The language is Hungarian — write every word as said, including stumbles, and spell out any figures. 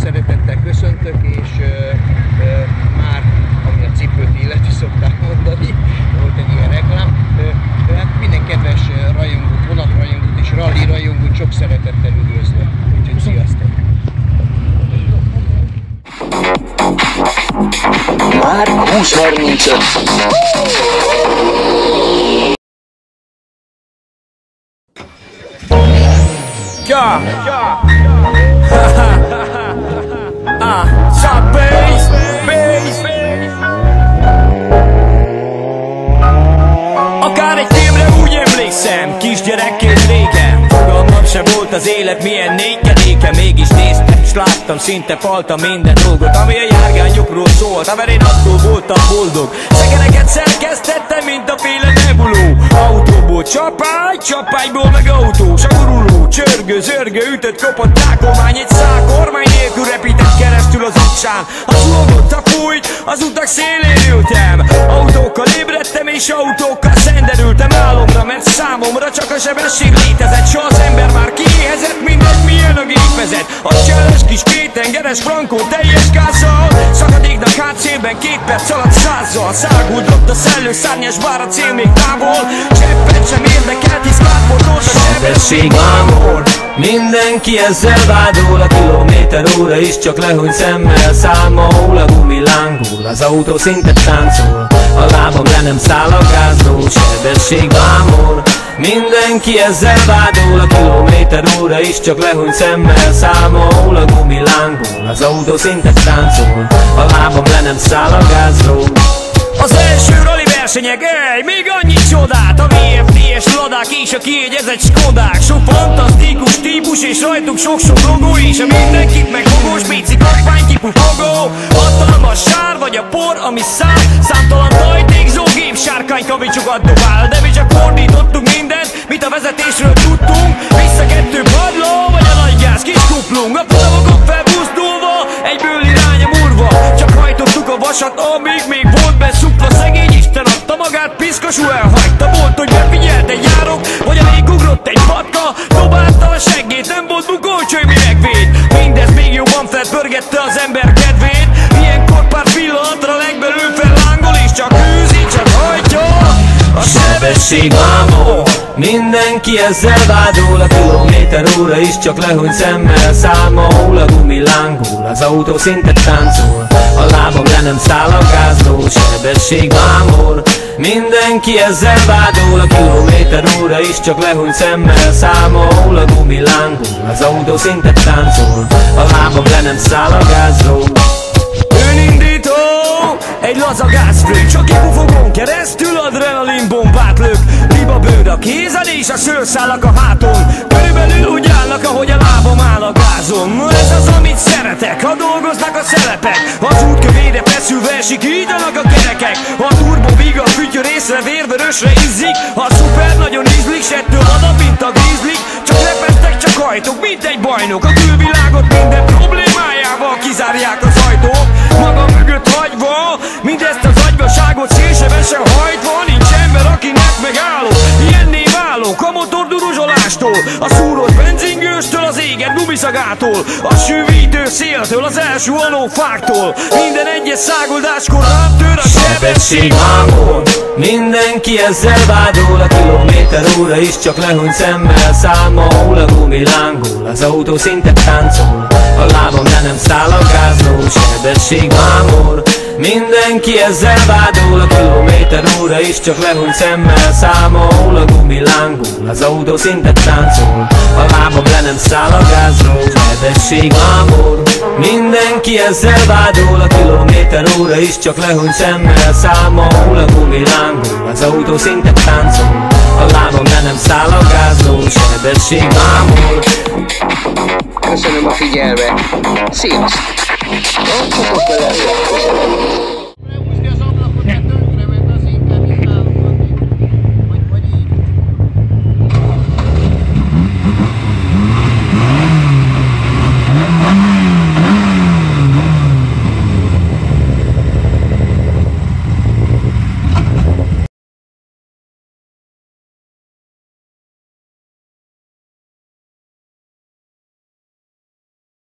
szeretettel köszöntök, és ö, ö, már, ami a cipőt illeti, szokták mondani, volt egy ilyen reklám, ö, ö, hát minden kedves rajongót, vonatrajongót és rally rajongót sok szeretettel üdvözlök. Úgyhogy sziasztok! Már húsz harmincöt. Yeah, yeah, ah, shot bass, bass. Akár egy filmre úgy emlékszem, kisgyerekként régen. Fogalmam sem volt az élet milyen négykedéke. Mégis néztem, s láttam, szinte faltam minden dolgot, ami a járgányokról szólt, mert én attól voltam boldog. Szekereket szerkesztettem, mint a féle nebuló. Autóból csapágy, csapágyból meg autó. Saguruló, csörgő, zörgő, ütött, kopott tákolmány. Egy szál kormány nélkül repített keresztül az utcán. A szlogott, a fújt, az utak szélén ültem. Autókkal ébredtem és autókkal szenderültem álomra, mert számomra csak a sebesség létezett. S az ember már kiéhezett, mindegy milyen a gépezet. A cseles kis kétengeres frankó teljes gázzal. Szakadéknak hátszélben két perc alatt százzal. Szágult ott a szellő szárnyas, bár a cél még távol. Cseppet sem érdekelt, hisz párfordult a sebesség mámor. Mindenki ezzel vádol, a kilométer óra is csak lehúny szemmel számol. A gumi lángol, az autó szinte táncol, a lábam le nem száll a gázról. Sebesség mámor. Mindenki ezzel vádol, a kilométer óra is csak lehúny szemmel számol. A gumi lángol, az autó szinte táncol, a lábam le nem száll a gázról. Az első rally versenyek, ej, még annyi csodát. A vé ef té es ladák és a kiegyezett skodák. Sok fantasztikus típus és rajtuk sok-sok logó. És a mindenkit megfogó spéci kampánytípú fogó. Hatalmas sár vagy a por, ami száll. Számtalan tajtékzó gép sárkány kavicsokat dobál. De mi csak fordítottunk mindent, mit a vezetésről tudtunk. Vissza kettő padló, vagy a nagy gáz kis kuplung. A futamokon felbuzdulva, egyből irányom urva. Csak hajtottuk a vasat, amíg még volt beszupva. Szegény Isten adta magát, piszkosul elhagyta. Volt, hogy befigyelt egy járok, vagy alig ugrott egy patka. Dobálta a seggét, nem volt bukócső, mi megvéd. Mindez még jobban felpörgette az ember kedvét. Ilyenkor pár pillanatra legbelül fellángol, és csak hűzi, csak hajtja a sebesség mámor. Mindenki ezzel vádol, a kilométer óra is csak lehúny szemmel számol. A gumi lángol, az autó szinte táncol, a lábam le nem száll a gázról. Sebesség mámor. Mindenki ezzel vádol, a kilométer óra is csak lehúny szemmel számol. A gumi lángol, az autó szinte táncol, a lábam le nem száll a gázról. Önindító, egy laza gázfrő, csak kipufogón keresztül adrenalin bombát lök. Libabőr a kézen és a szőrszálak a háton. Körülbelül úgy állnak, ahogy a lábam áll a gázon. Ez az, amit szeretek, ha dolgoznak a szelepek. Az útkövére feszülve esik, így annak a kerekek. A turbo víg, a fütyör észre vérvörösre izzik. A szuper nagyon ízlik, settől adap, mint a grízlik. Csak lepeztek, csak hajtok, mint egy bajnok. A külvilágot minden problémájával kizárják az ajtók. Maga mögött hagyva, mindezt az agyvaságot szélsebesen hajtva. Nincs ember, akinek megállok, ilyenné válok. A motor duruzsolástól, a szúrós benzingőstől, az éget gumiszagától, a sűvítő széltől, az első alófáktól. Minden egyes szágoldáskor rám tör a sebesség mámor. Mindenki ezzel vádol, a kilométer óra is csak lehúny szemmel számol. A gumi lángol, az autó szinte táncol, a lábam le nem száll a gázról. Sebesség mámor. Mindenki ezzel vádol, a kilométer óra is csak lehúny szemmel számol. A gumi lángol, az autó szinte táncol, a lábam le nem száll a gázról. Sebesség mámor. Mindenki ezzel vádol, a kilométer óra is csak lehúny szemmel számol. A gumi lángol, az autó szinte táncol, a lábam le nem száll a gázról. Sebesség mámor. Köszönöm a figyelmet! Sziasztok! Tartsatok velem legközelebb!